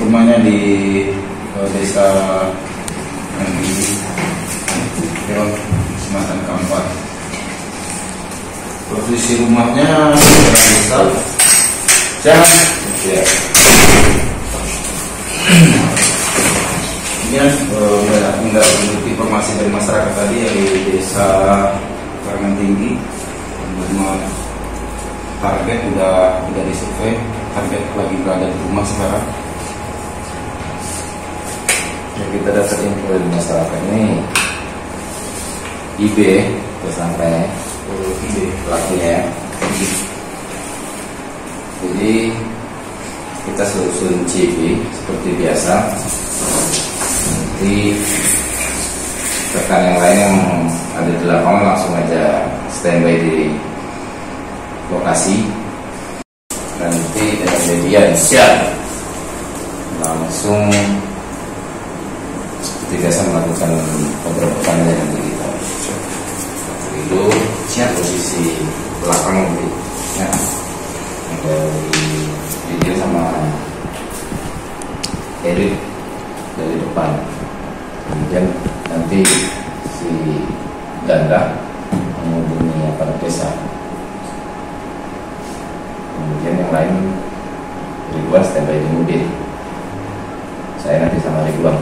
rumahnya di desa Kecamatan Kampar. Posisi rumahnya desa ya. Kemudian mendapat informasi dari masyarakat tadi dari desa Karangan Tinggi, rumah target sudah disurvei, target lagi berada di rumah sekarang. Ya, kita dapat info dari masyarakat ini IB tersangka IB pelakunya. Jadi kita susun CV seperti biasa. Nanti rekan yang lain yang ada di lapangan langsung aja standby di lokasi. Nanti kejadian siap langsung seperti biasa melakukan penggerebekan dengan kita. Itu siap posisi belakang nanti. Ya. Dari video sama edit dari depan. Kemudian nanti si Danda menghubungi aparat desa. Kemudian yang lain Ridwan standby di mobil. Saya nanti sama Ridwan.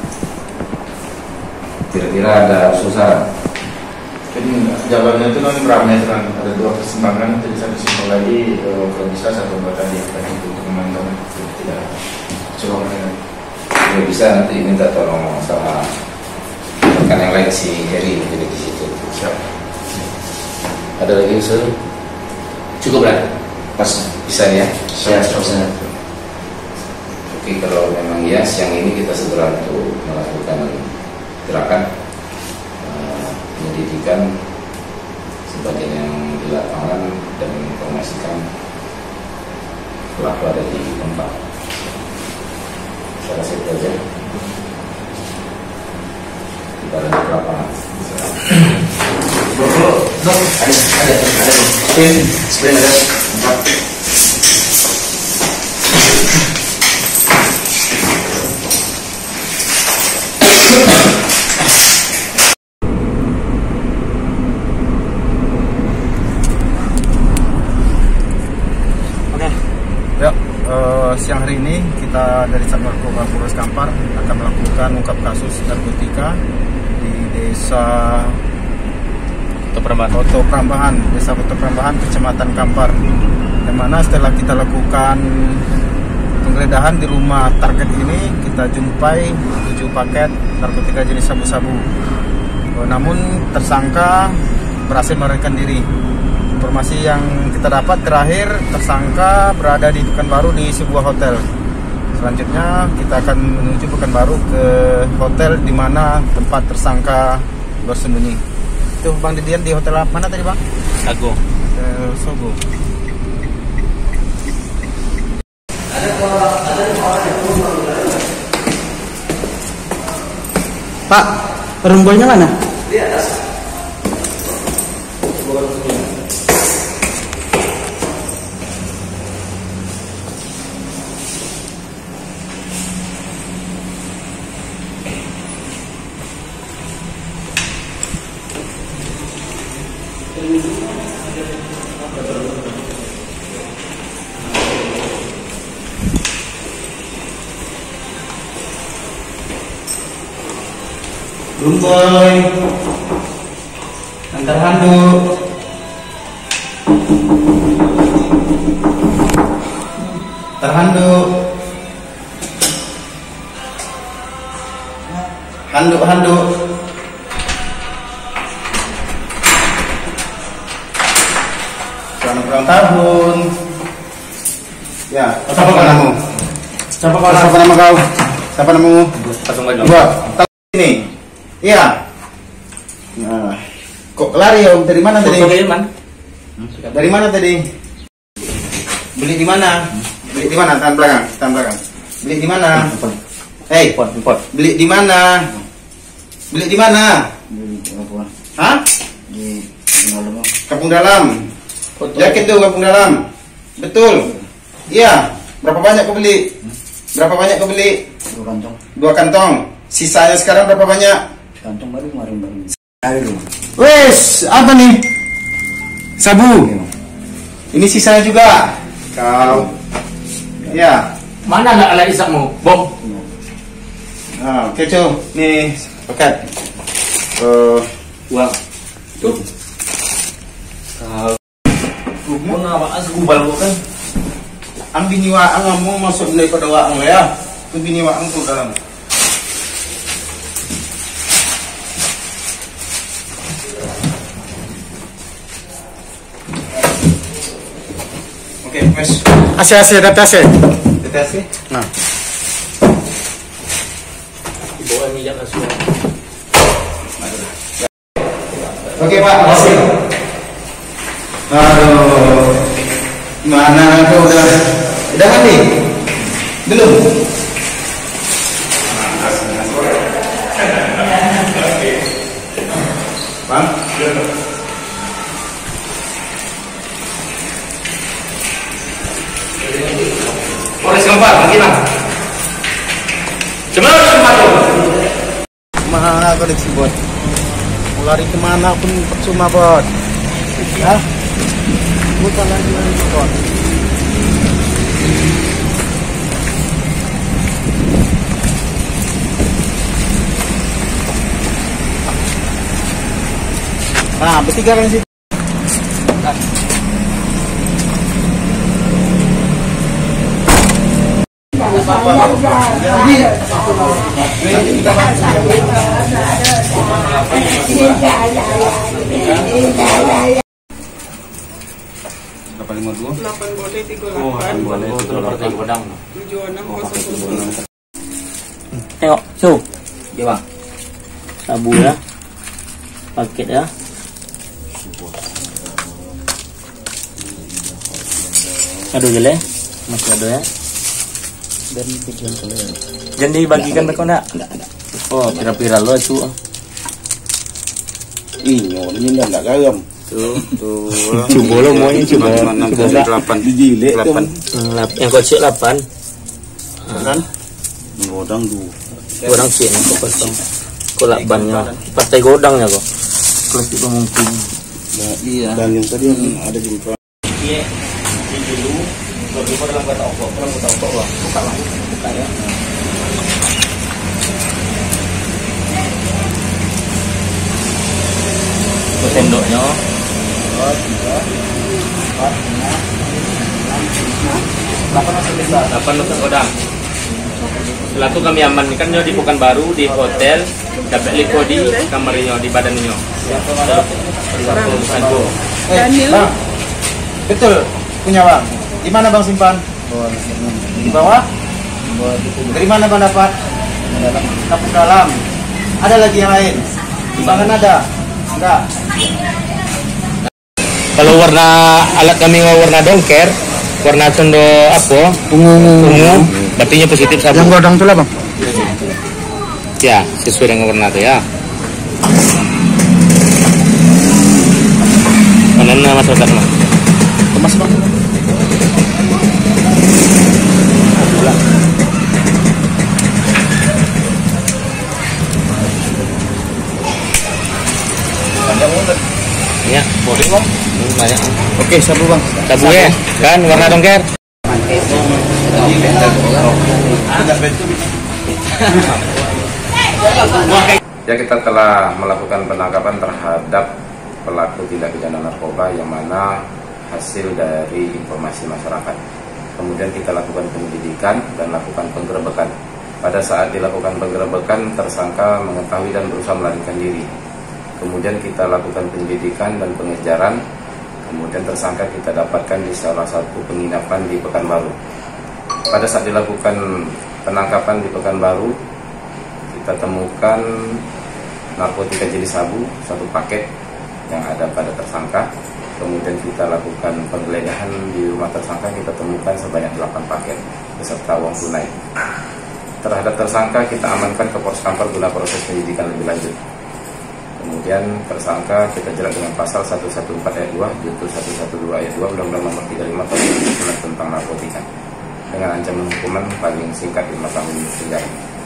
Kira-kira ada susah. Jadi jalannya itu kan berapa meter, ada 2 persimpangan, jadi satu simpang lagi kalau bisa 1 badan di atas itu teman-teman tidak colongan. Kalau bisa nanti minta tolong sama rekan yang lain si Heri jadi di situ. Siap. Ada lagi usul? Cukup lah. Pas bisa ya? Siap. Oke, kalau memang ya siang ini kita segera untuk melakukan gerakan penyelidikan sebagian yang di lapangan dan menginformasikan pelaku ada di tempat. Saya rasa itu aja. Kita lanjut ke lapangan. Dok, ada sprint ada 4. Ya, siang hari ini kita dari Sat Narkoba Polres Kampar akan melakukan ungkap kasus narkotika di desa Koto Prambahan, desa Koto Prambahan, Kecamatan Kampar. Yang mana setelah kita lakukan penggeledahan di rumah target ini, kita jumpai 7 paket narkotika jenis sabu-sabu. Namun tersangka berhasil melarikan diri. Informasi yang kita dapat terakhir, tersangka berada di Pekanbaru di sebuah hotel. Selanjutnya kita akan menuju Pekanbaru ke hotel di mana tempat tersangka bersembunyi. Itu Bang Didian di hotel mana tadi Bang? Sago. Sogo. Pak, rumbolnya mana? Di atas. Rumboy, antar handuk. Terhanduk. Handuk. Selamat ulang tahun. Ya, siapa namamu? Siapa nama kau? Siapa namamu? Dua. Ini. Iya. Nah, kok lari Om? Dari mana tadi? Dari mana tadi? Beli di mana? Beli di mana? Tahan belakang. Beli di mana? Hei, beli di mana? Beli di mana? Hah? Di Kampung Dalam. Yakin tuh Kampung Dalam? Betul. Iya. Berapa banyak kau beli? Berapa banyak kau beli? 2 kantong. 2 kantong. Sisanya sekarang berapa banyak? Kantong baru kemarin baru. Ayo. Wes, apa nih? Sabu. Ini sisanya juga. Kau. Ya. Mana nggak ala isakmu, Bob? Nah, oke cuy. Nih paket. Uang. Tuh. Mau ngawak segubal kan? Ang bini waang mo masuk daripada waang ya. Itu bini waang tuh dalam. Oke, wes. Asih data asih. Data asih. Nah. Bawa minyak langsung. Oke Pak, makasih. Aduh, gimana tuh udah mandi? Belum? Bang? Polres Kampar, lagi lah. Cepat tuh. Mana koneksi bot? Mau lari kemana pun percuma bot. Ya? Bukan lagi bot. Nah, bertiga kan sih. Berapa 52? 8 boleh 38 76 Tengok, su. Dia bang. Sabu ya. Paket ya. Aduh jele. Masih ada ya. Dan tujuan kalian. Jangan dibagikan ke kau nak? Oh, pira-pira lo su. Ini enggak garam. Tuh. Coba lo mau ini coba. 8 biji lek 8. Yang kecil 8. Kan? Godang dulu. Godang sih yang kau potong. Kau lakbannya. Partai godangnya kok. Kalau itu mungkin. Iya. Dan yang tadi yang ada juga. Iya. Ini dulu. Kalau dalam kata okok, dalam kata okok wah. Buka lah. Buka ya. Itu sendoknya. 8 untuk godang. Setelah itu kami amankan di Pekanbaru di hotel, dapat liko di kamarnya di badannya. Daniel. Bang, betul punya bang. Di mana bang simpan? Di bawah. Dari mana bang dapat? Kapuk dalam. Ada lagi yang lain? Timbangan ada? Enggak. Kalau warna alat kami warna dongker, warna condo apa? Ungu. Berarti positif sabu. Yang godang itu lah bang. Ya, sesuai dengan warna itu ya. Mana masyarakat mah? Kemas bang. Ya, boleh bang. Banyak. Oke, sabu bang. Sabu ya, kan warna dongker. Ya, kita telah melakukan penangkapan terhadap pelaku tindak pidana narkoba yang mana hasil dari informasi masyarakat. Kemudian kita lakukan penyelidikan dan lakukan penggerebekan. Pada saat dilakukan penggerebekan, tersangka mengetahui dan berusaha melarikan diri. Kemudian kita lakukan penyelidikan dan pengejaran. Kemudian tersangka kita dapatkan di salah satu penginapan di Pekanbaru. Pada saat dilakukan penangkapan di Pekanbaru, kita temukan narkotika jenis sabu, 1 paket yang ada pada tersangka. Kemudian kita lakukan penggeledahan di rumah tersangka, kita temukan sebanyak 8 paket beserta uang tunai. Terhadap tersangka kita amankan ke Polres Kampar guna proses penyidikan lebih lanjut. Kemudian tersangka kita jerat dengan pasal 114 ayat 2, junto 112 ayat 2 Undang-Undang Nomor 35 Tahun 2009 tentang narkotika. dengan ancaman hukuman paling singkat 5 tahun penjara.